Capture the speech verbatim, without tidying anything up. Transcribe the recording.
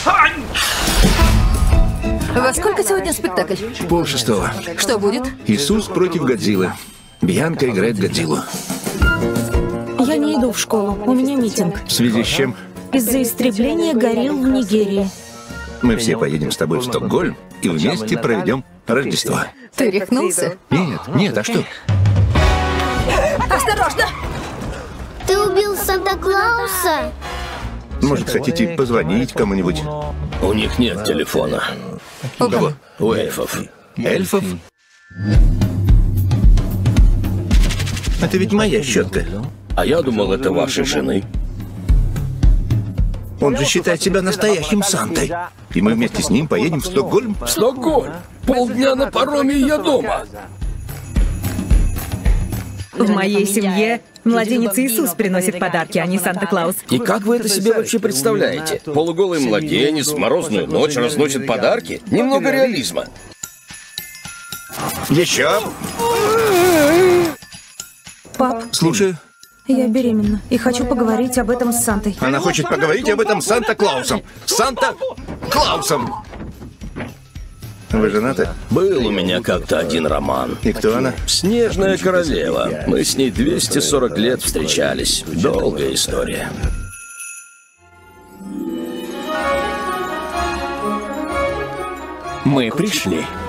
Во сколько сегодня спектакль? Пол шестого. Что будет? Иисус против Годзиллы. Бьянка играет Годзиллу. Я не иду в школу, у меня митинг. В связи с чем? Из-за истребления горилл в Нигерии. Мы все поедем с тобой в Стокгольм и вместе проведем Рождество. Ты рехнулся? Нет, нет, а что? Осторожно! Ты убил Санта-Клауса? Может, хотите позвонить кому-нибудь? У них нет телефона. У кого? У эльфов. Эльфов? Это ведь моя щетка. А я думал, это вашей жены. Он же считает себя настоящим Сантой. И мы вместе с ним поедем в Стокгольм. Стокгольм! Полдня на пароме, и я дома. В моей семье младенец Иисус приносит подарки, а не Санта-Клаус. И как вы это себе вообще представляете? Полуголый младенец в морозную ночь разносит подарки? Немного реализма. Еще? Пап, Слушаю. я беременна и хочу поговорить об этом с Сантой. Она хочет поговорить об этом с Санта-Клаусом. Санта-Клаусом! Вы женаты? Был у меня как-то один роман. И кто она? Снежная королева. Мы с ней двести сорок лет встречались. Долгая история. Мы пришли.